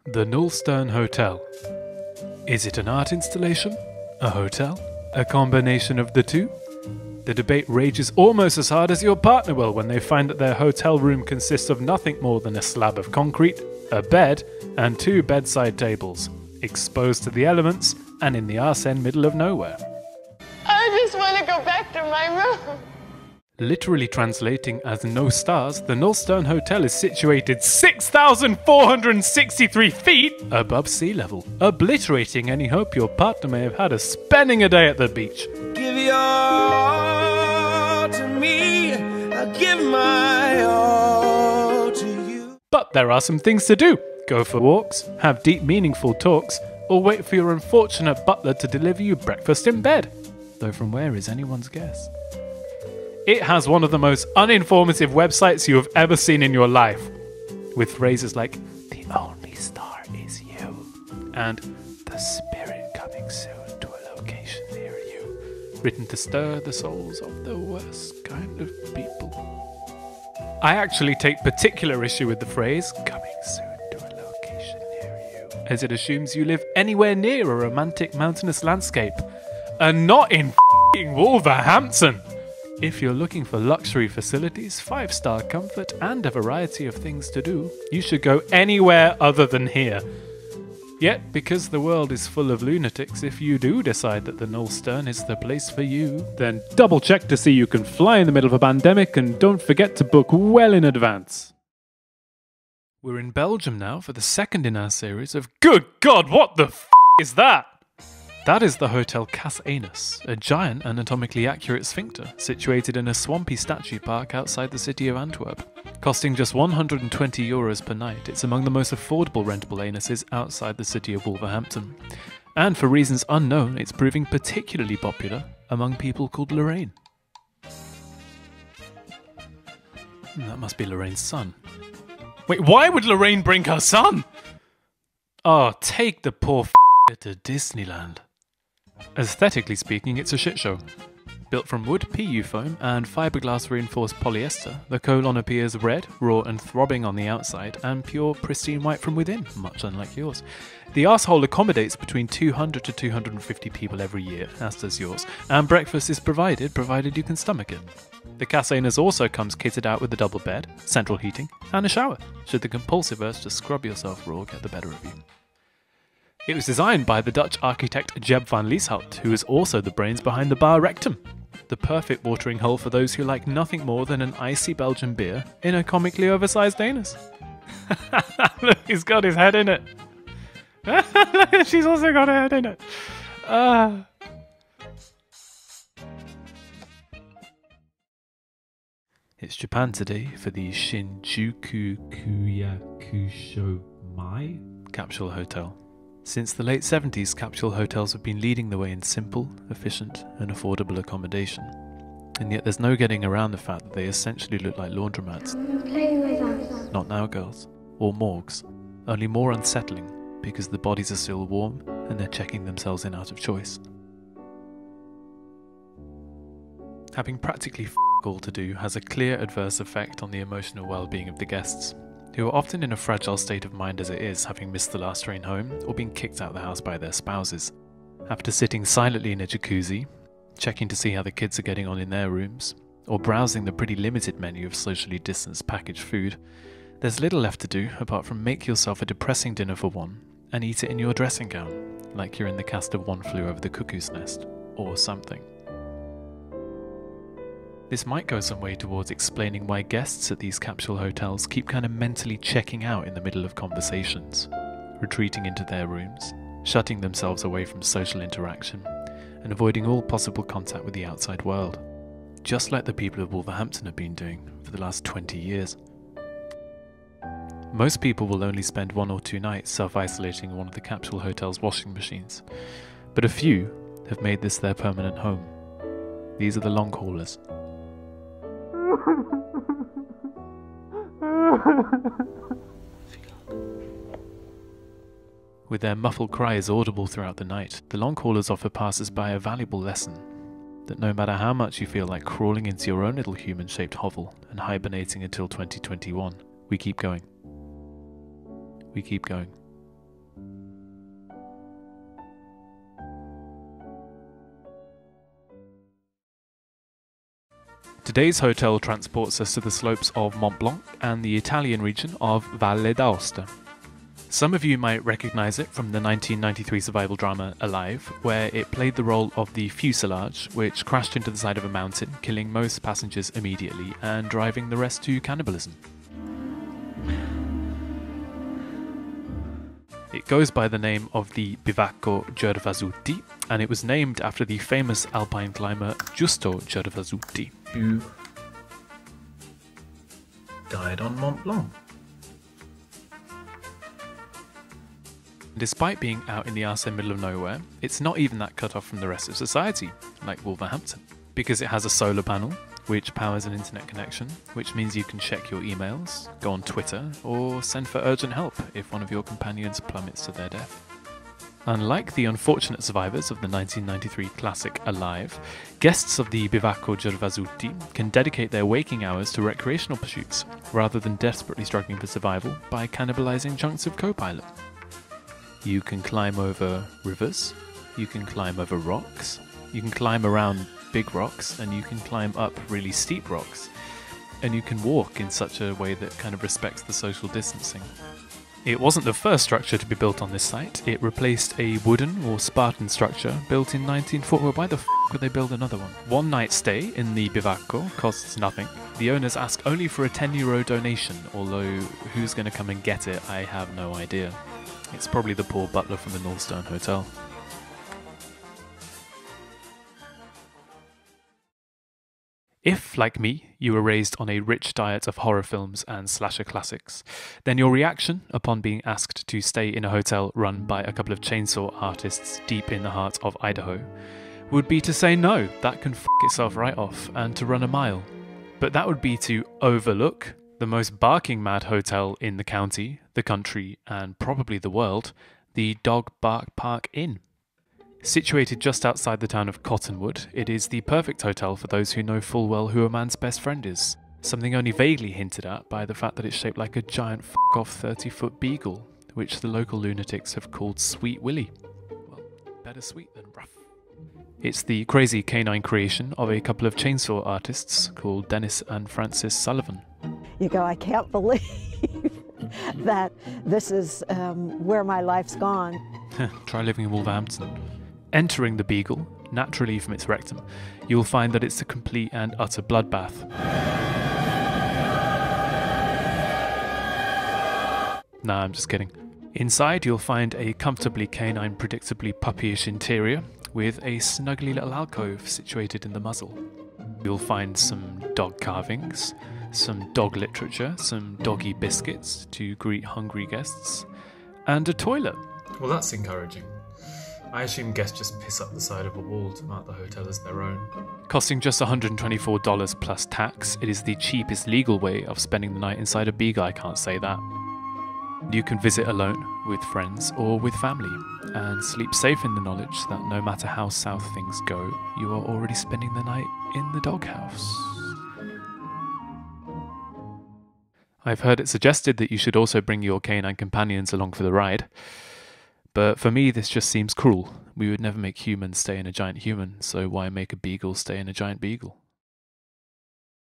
The Null Stern Hotel. Is it an art installation? A hotel? A combination of the two? The debate rages almost as hard as your partner will when they find that their hotel room consists of nothing more than a slab of concrete, a bed, and 2 bedside tables, exposed to the elements and in the arse end middle of nowhere. I just want to go back to my room. Literally translating as no stars, the Null Stern Hotel is situated 6,463 feet above sea level, obliterating any hope your partner may have had of spending a day at the beach. Give your all to me, I'll give my all to you. But there are some things to do. Go for walks, have deep meaningful talks, or wait for your unfortunate butler to deliver you breakfast in bed. Though from where is anyone's guess? It has one of the most uninformative websites you have ever seen in your life, with phrases like, "The only star is you," and "The spirit coming soon to a location near you," written to stir the souls of the worst kind of people. I actually take particular issue with the phrase, "coming soon to a location near you," as it assumes you live anywhere near a romantic mountainous landscape, and not in f***ing Wolverhampton. If you're looking for luxury facilities, 5-star comfort, and a variety of things to do, you should go anywhere other than here. Yet, because the world is full of lunatics, if you do decide that the Null Stern is the place for you, then double check to see you can fly in the middle of a pandemic, and don't forget to book well in advance. We're in Belgium now for the second in our series of Good God, what the f*** is that? That is the Hotel CasAnus, a giant anatomically accurate sphincter situated in a swampy statue park outside the city of Antwerp. Costing just €120 per night, it's among the most affordable rentable anuses outside the city of Wolverhampton. And for reasons unknown, it's proving particularly popular among people called Lorraine. That must be Lorraine's son. Wait, why would Lorraine bring her son? Oh, take the poor to Disneyland. Aesthetically speaking, it's a shit show. Built from wood, PU foam, and fiberglass reinforced polyester, the colon appears red, raw and throbbing on the outside, and pure, pristine white from within, much unlike yours. The arsehole accommodates between 200 to 250 people every year, as does yours, and breakfast is provided you can stomach it. The CasAnus also comes kitted out with a double bed, central heating, and a shower, should the compulsive urge to scrub yourself raw get the better of you. It was designed by the Dutch architect Jeb van Lieshout, who is also the brains behind the bar rectum, the perfect watering hole for those who like nothing more than an icy Belgian beer in a comically oversized anus. Look, he's got his head in it. She's also got her head in it. It's Japan today for the Shinjuku Kuyakusho Mai Capsule Hotel. Since the late 70s, capsule hotels have been leading the way in simple, efficient, and affordable accommodation. And yet there's no getting around the fact that they essentially look like laundromats. Play with us. Not now, girls. Or morgues. Only more unsettling, because the bodies are still warm, and they're checking themselves in out of choice. Having practically all to do has a clear adverse effect on the emotional well-being of the guests, who are often in a fragile state of mind as it is, having missed the last train home or being kicked out of the house by their spouses. After sitting silently in a jacuzzi, checking to see how the kids are getting on in their rooms, or browsing the pretty limited menu of socially distanced packaged food, there's little left to do apart from make yourself a depressing dinner for one and eat it in your dressing gown, like you're in the cast of One Flew Over the Cuckoo's Nest, or something. This might go some way towards explaining why guests at these capsule hotels keep kind of mentally checking out in the middle of conversations, retreating into their rooms, shutting themselves away from social interaction, and avoiding all possible contact with the outside world, just like the people of Wolverhampton have been doing for the last 20 years. Most people will only spend 1 or 2 nights self-isolating in one of the capsule hotel's washing machines, but a few have made this their permanent home. These are the long haulers. With their muffled cries audible throughout the night, the long haulers offer passers-by a valuable lesson that no matter how much you feel like crawling into your own little human-shaped hovel and hibernating until 2021, we keep going. We keep going. Today's hotel transports us to the slopes of Mont Blanc and the Italian region of Valle d'Aosta. Some of you might recognise it from the 1993 survival drama Alive, where it played the role of the fuselage which crashed into the side of a mountain, killing most passengers immediately and driving the rest to cannibalism. It goes by the name of the Bicavvo Gervasutti, and it was named after the famous alpine climber Giusto Gervasutti, who died on Mont Blanc. Despite being out in the arse middle of nowhere, it's not even that cut off from the rest of society, like Wolverhampton, because it has a solar panel, which powers an internet connection, which means you can check your emails, go on Twitter, or send for urgent help if one of your companions plummets to their death. Unlike the unfortunate survivors of the 1993 classic Alive, guests of the Bicavvo Gervasutti can dedicate their waking hours to recreational pursuits, rather than desperately struggling for survival by cannibalizing chunks of co-pilot. You can climb over rivers, you can climb over rocks, you can climb around big rocks, and you can climb up really steep rocks, and you can walk in such a way that kind of respects the social distancing. It wasn't the first structure to be built on this site. It replaced a wooden or Spartan structure built in 1940. Well, why the f would they build another one? One night stay in the Bicavvo costs nothing. The owners ask only for a €10 donation, although who's going to come and get it, I have no idea. It's probably the poor butler from the Null Stern Hotel. If, like me, you were raised on a rich diet of horror films and slasher classics, then your reaction upon being asked to stay in a hotel run by a couple of chainsaw artists deep in the heart of Idaho would be to say no, that can f itself right off, and to run a mile. But that would be to overlook the most barking mad hotel in the county, the country, and probably the world, the Dog Bark Park Inn. Situated just outside the town of Cottonwood, it is the perfect hotel for those who know full well who a man's best friend is, something only vaguely hinted at by the fact that it's shaped like a giant f***off 30-foot beagle, which the local lunatics have called Sweet Willie. Well, better sweet than rough. It's the crazy canine creation of a couple of chainsaw artists called Dennis and Francis Sullivan. You go, I can't believe that this is where my life's gone. Try living in Wolverhampton. Entering the beagle, naturally from its rectum, you'll find that it's a complete and utter bloodbath. Nah, I'm just kidding. Inside, you'll find a comfortably canine, predictably puppyish interior with a snuggly little alcove situated in the muzzle. You'll find some dog carvings, some dog literature, some doggy biscuits to greet hungry guests, and a toilet. Well, that's encouraging. I assume guests just piss up the side of a wall to mark the hotel as their own. Costing just $124 plus tax, it is the cheapest legal way of spending the night inside a beagle, I can't say that. You can visit alone, with friends, or with family, and sleep safe in the knowledge that no matter how south things go, you are already spending the night in the doghouse. I've heard it suggested that you should also bring your canine companions along for the ride. But for me, this just seems cruel. We would never make humans stay in a giant human, so why make a beagle stay in a giant beagle?